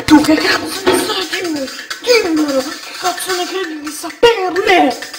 Tu che cazzo ne sai di me? Dimmelo! Che cazzo ne credi di saperne?